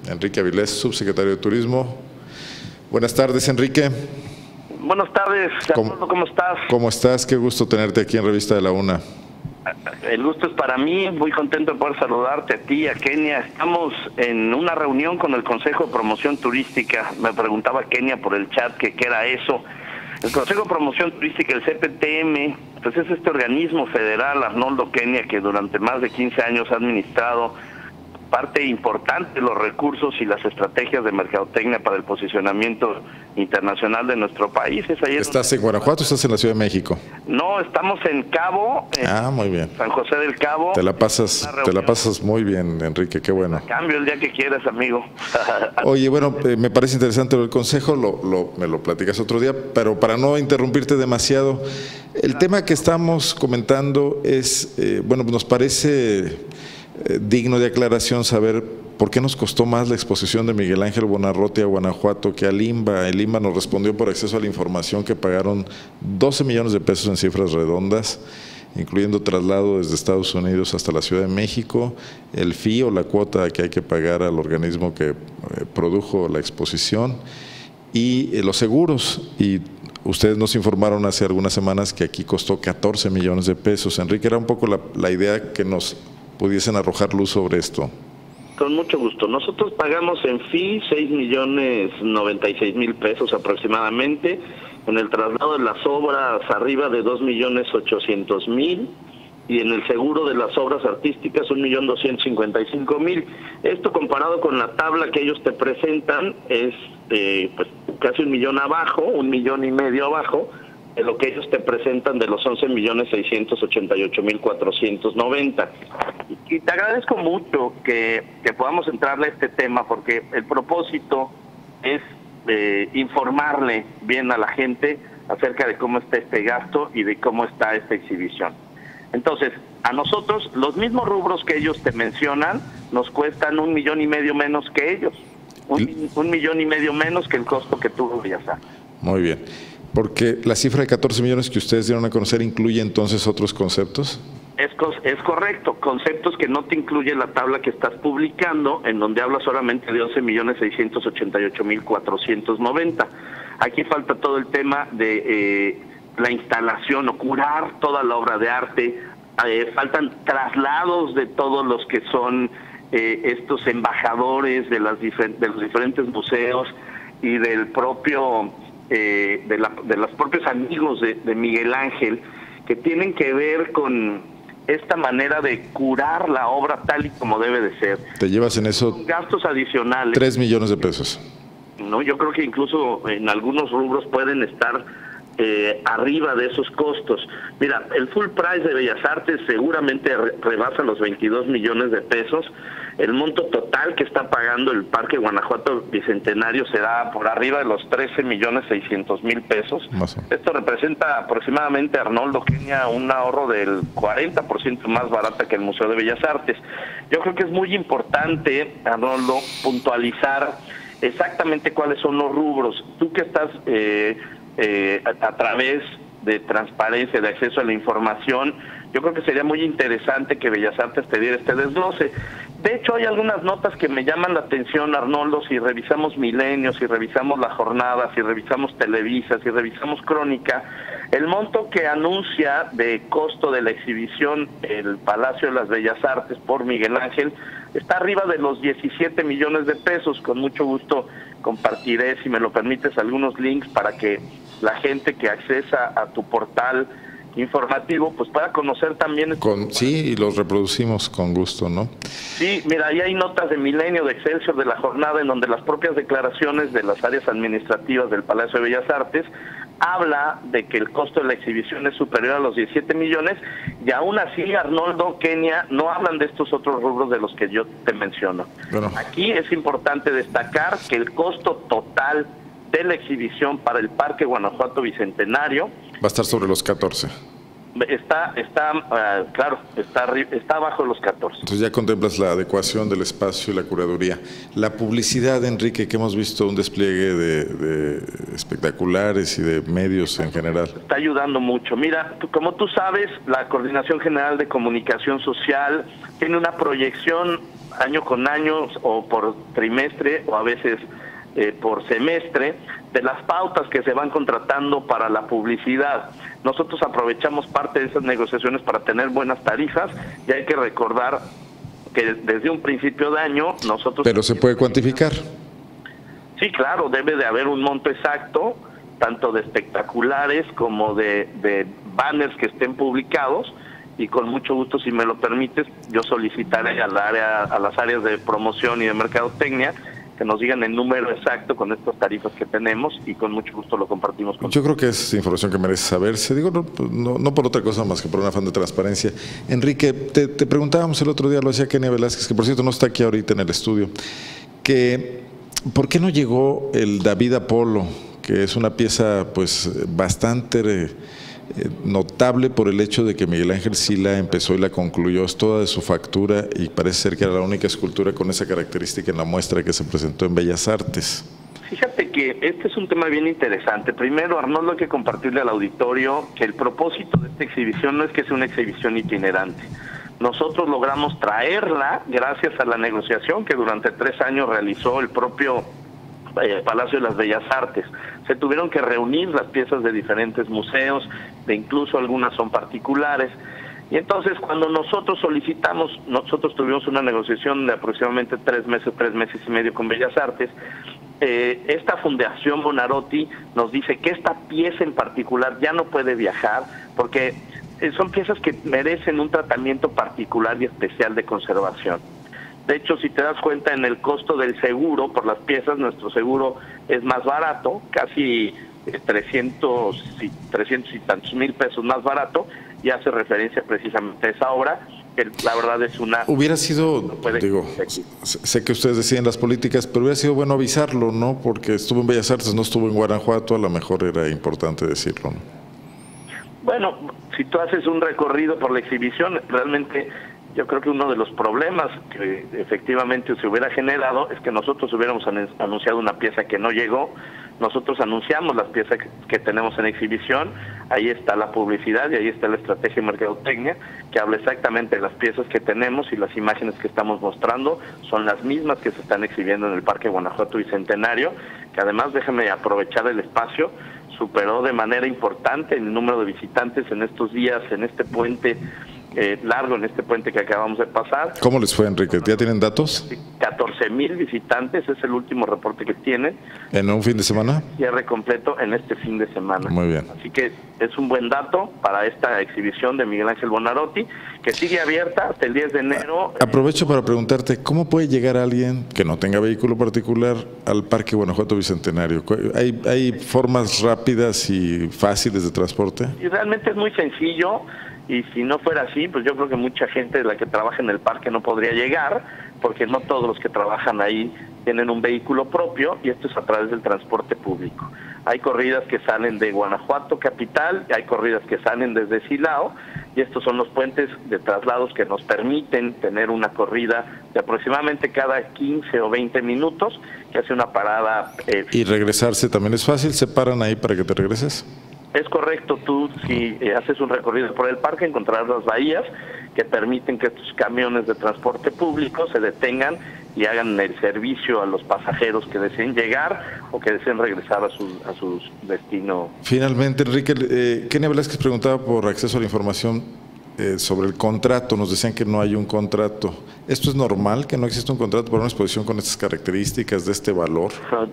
Enrique Avilés, subsecretario de Turismo. Buenas tardes, Enrique. Buenas tardes, Arnoldo, ¿cómo estás? ¿Cómo estás? Qué gusto tenerte aquí en Revista de la Una. El gusto es para mí, muy contento de poder saludarte a ti, a Kenia. Estamos en una reunión con el Consejo de Promoción Turística. Me preguntaba Kenia por el chat que qué era eso. El Consejo de Promoción Turística, el CPTM, pues es este organismo federal, Arnoldo, Kenia, que durante más de 15 años ha administrado parte importante de los recursos y las estrategias de mercadotecnia para el posicionamiento internacional de nuestro país. ¿Estás en Guanajuato o estás en la Ciudad de México? No, estamos en Cabo, muy bien. San José del Cabo. Te la pasas muy bien, Enrique, qué bueno. Cambio el día que quieras, amigo. Oye, bueno, me parece interesante el consejo, me lo platicas otro día, pero para no interrumpirte demasiado, el tema que estamos comentando es, bueno, nos parece digno de aclaración saber por qué nos costó más la exposición de Miguel Ángel Buonarroti a Guanajuato que al INBA. El INBA nos respondió por acceso a la información que pagaron 12 millones de pesos en cifras redondas, incluyendo traslado desde Estados Unidos hasta la Ciudad de México, el fee o la cuota que hay que pagar al organismo que produjo la exposición y los seguros. Y ustedes nos informaron hace algunas semanas que aquí costó 14 millones de pesos. Enrique, era un poco la idea que nos pudiesen arrojar luz sobre esto. Con mucho gusto. Nosotros pagamos en fee 6,96,000 pesos aproximadamente, en el traslado de las obras arriba de 2,800,000 y en el seguro de las obras artísticas 1,255,000. Esto comparado con la tabla que ellos te presentan es pues casi 1 millón abajo, 1,5 millones abajo de lo que ellos te presentan de los 11,688,490. Y te agradezco mucho que podamos entrarle a este tema, porque el propósito es informarle bien a la gente acerca de cómo está este gasto y de cómo está esta exhibición. Entonces, a nosotros, los mismos rubros que ellos te mencionan, nos cuestan 1,5 millones menos que ellos. 1,5 millones menos que el costo que tuvo Bellas Artes. Muy bien. Porque la cifra de 14 millones que ustedes dieron a conocer incluye entonces otros conceptos. Es correcto, conceptos que no te incluye la tabla que estás publicando, en donde habla solamente de 11,688,490. Aquí falta todo el tema de la instalación o curar toda la obra de arte. Faltan traslados de todos los que son estos embajadores de los diferentes museos y del propio de los propios amigos de Miguel Ángel, que tienen que ver con esta manera de curar la obra tal y como debe de ser. Te llevas en eso gastos adicionales. 3 millones de pesos. No, yo creo que incluso en algunos rubros pueden estar arriba de esos costos. Mira, el full price de Bellas Artes seguramente rebasa los 22 millones de pesos. El monto total que está pagando el Parque Guanajuato Bicentenario será por arriba de los 13,600,000 pesos. Esto representa aproximadamente, Arnoldo, Kenia, un ahorro del 40% más barata que el Museo de Bellas Artes. Yo creo que es muy importante, Arnoldo, puntualizar exactamente cuáles son los rubros. Tú que estás a través de transparencia, de acceso a la información, yo creo que sería muy interesante que Bellas Artes te diera este desglose. De hecho, hay algunas notas que me llaman la atención, Arnoldo. Si revisamos Milenio, si revisamos La Jornada, si revisamos Televisa, si revisamos Crónica, el monto que anuncia de costo de la exhibición el Palacio de las Bellas Artes por Miguel Ángel está arriba de los 17 millones de pesos. Con mucho gusto compartiré, si me lo permites, algunos links para que la gente que accesa a tu portal informativo pues pueda conocer también. Sí, y los reproducimos con gusto, ¿no? Sí, mira, ahí hay notas de Milenio, de Excelsior, de La Jornada, en donde las propias declaraciones de las áreas administrativas del Palacio de Bellas Artes habla de que el costo de la exhibición es superior a los 17 millones y aún así, Arnoldo, Kenia, no hablan de estos otros rubros de los que yo te menciono. Bueno, aquí es importante destacar que el costo total de la exhibición para el Parque Guanajuato Bicentenario va a estar sobre los 14. Claro, está abajo de los 14. Entonces ya contemplas la adecuación del espacio y la curaduría. La publicidad, Enrique, que hemos visto un despliegue de espectaculares y de medios en general. Está ayudando mucho. Mira, como tú sabes, la Coordinación General de Comunicación Social tiene una proyección año con año o por trimestre o a veces por semestre de las pautas que se van contratando para la publicidad. Nosotros aprovechamos parte de esas negociaciones para tener buenas tarifas y hay que recordar que desde un principio de año nosotros... Pero se puede cuantificar. Sí, claro, debe de haber un monto exacto, tanto de espectaculares como de banners que estén publicados, y con mucho gusto, si me lo permites, yo solicitaré a las áreas de promoción y de mercadotecnia que nos digan el número exacto con estas tarifas que tenemos, y con mucho gusto lo compartimos con... Yo creo que es información que merece saberse, digo, no por otra cosa más que por un afán de transparencia. Enrique, te preguntábamos el otro día, lo decía Kenia Velázquez, que por cierto no está aquí ahorita en el estudio, que ¿por qué no llegó el David Apolo, que es una pieza pues bastante notable por el hecho de que Miguel Ángel sí la empezó y la concluyó, es toda de su factura, y parece ser que era la única escultura con esa característica en la muestra que se presentó en Bellas Artes? Fíjate que este es un tema bien interesante. Primero, Arnoldo, hay que compartirle al auditorio que el propósito de esta exhibición no es que sea una exhibición itinerante. Nosotros logramos traerla gracias a la negociación que durante 3 años realizó el propio Palacio de las Bellas Artes. Se tuvieron que reunir las piezas de diferentes museos, de incluso algunas son particulares, y entonces cuando nosotros solicitamos, nosotros tuvimos una negociación de aproximadamente 3 meses y medio con Bellas Artes. Esta Fundación Buonarroti nos dice que esta pieza en particular ya no puede viajar porque son piezas que merecen un tratamiento particular y especial de conservación. De hecho, si te das cuenta, en el costo del seguro por las piezas, nuestro seguro es más barato, casi 300 y tantos mil pesos más barato, y hace referencia precisamente a esa obra, que la verdad es una... Hubiera sido, digo, sé que ustedes deciden las políticas, pero hubiera sido bueno avisarlo, ¿no? Porque estuvo en Bellas Artes, no estuvo en Guanajuato, a lo mejor era importante decirlo, ¿no? Bueno, si tú haces un recorrido por la exhibición, realmente... Yo creo que uno de los problemas que efectivamente se hubiera generado es que nosotros hubiéramos anunciado una pieza que no llegó. Nosotros anunciamos las piezas que tenemos en exhibición, ahí está la publicidad y ahí está la estrategia de mercadotecnia, que habla exactamente de las piezas que tenemos, y las imágenes que estamos mostrando son las mismas que se están exhibiendo en el Parque Guanajuato Bicentenario, que además, déjame aprovechar el espacio, superó de manera importante el número de visitantes en estos días, en este puente largo, en este puente que acabamos de pasar. ¿Cómo les fue, Enrique? ¿Ya tienen datos? 14,000 visitantes, es el último reporte que tienen. ¿En un fin de semana? Cierre completo en este fin de semana. Muy bien. Así que es un buen dato para esta exhibición de Miguel Ángel Buonarroti, que sigue abierta hasta el 10 de enero. Aprovecho para preguntarte, ¿cómo puede llegar alguien que no tenga vehículo particular al Parque Guanajuato Bicentenario? ¿Hay formas rápidas y fáciles de transporte? Y realmente es muy sencillo. Y si no fuera así, pues yo creo que mucha gente de la que trabaja en el parque no podría llegar, porque no todos los que trabajan ahí tienen un vehículo propio, y esto es a través del transporte público. Hay corridas que salen de Guanajuato capital, hay corridas que salen desde Silao, y estos son los puentes de traslados que nos permiten tener una corrida de aproximadamente cada 15 o 20 minutos, que hace una parada. ¿Y regresarse también es fácil? ¿Se paran ahí para que te regreses? Es correcto, tú si haces un recorrido por el parque encontrarás las bahías que permiten que estos camiones de transporte público se detengan y hagan el servicio a los pasajeros que deseen llegar o que deseen regresar a su destino. Finalmente, Enrique, Kenia Velázquez preguntaba por acceso a la información sobre el contrato. Nos decían que no hay un contrato. ¿Esto es normal, que no existe un contrato para una exposición con estas características, de este valor?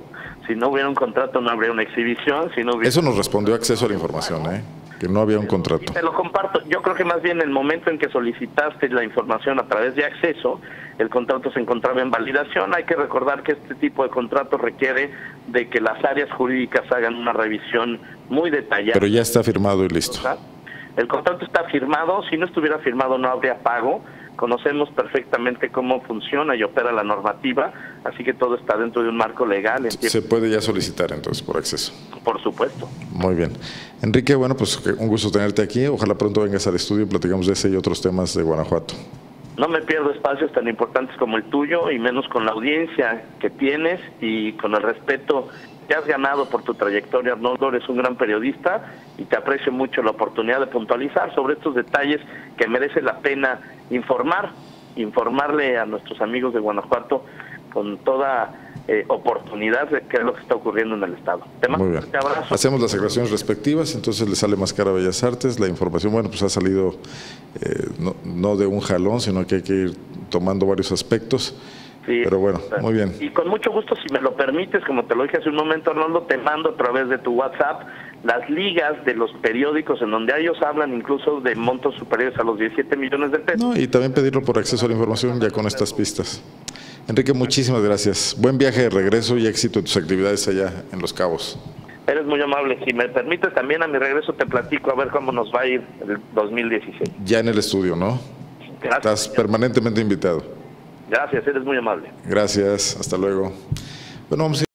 Si no hubiera un contrato, no habría una exhibición. Si no hubiera... Eso nos respondió acceso a la información, que no había un contrato. Sí, te lo comparto. Yo creo que más bien el momento en que solicitaste la información a través de acceso, el contrato se encontraba en validación. Hay que recordar que este tipo de contrato requiere de que las áreas jurídicas hagan una revisión muy detallada. Pero ya está firmado y listo. El contrato está firmado. Si no estuviera firmado, no habría pago. Conocemos perfectamente cómo funciona y opera la normativa, así que todo está dentro de un marco legal. Se puede ya solicitar entonces por acceso. Por supuesto. Muy bien. Enrique, bueno, pues un gusto tenerte aquí. Ojalá pronto vengas al estudio y platicamos de ese y otros temas de Guanajuato. No me pierdo espacios tan importantes como el tuyo, y menos con la audiencia que tienes y con el respeto que has ganado por tu trayectoria, Arnoldo. Eres un gran periodista y te aprecio mucho la oportunidad de puntualizar sobre estos detalles que merece la pena informar informarle a nuestros amigos de Guanajuato con toda oportunidad de qué es lo que está ocurriendo en el Estado. Te mando un fuerte abrazo. Hacemos las aclaraciones respectivas, entonces le sale más cara a Bellas Artes. La información, bueno, pues ha salido no de un jalón, sino que hay que ir tomando varios aspectos. Sí, pero bueno, muy bien. Y con mucho gusto, si me lo permites, como te lo dije hace un momento, Arnoldo, te mando a través de tu WhatsApp las ligas de los periódicos en donde ellos hablan incluso de montos superiores a los 17 millones de pesos. No, y también pedirlo por acceso a la información ya con estas pistas. Enrique, muchísimas gracias. Buen viaje de regreso y éxito en tus actividades allá en Los Cabos. Eres muy amable. Si me permites, también a mi regreso te platico a ver cómo nos va a ir el 2016. Ya en el estudio, ¿no? Gracias. Estás permanentemente invitado. Gracias, eres muy amable. Gracias, hasta luego. Bueno, vamos a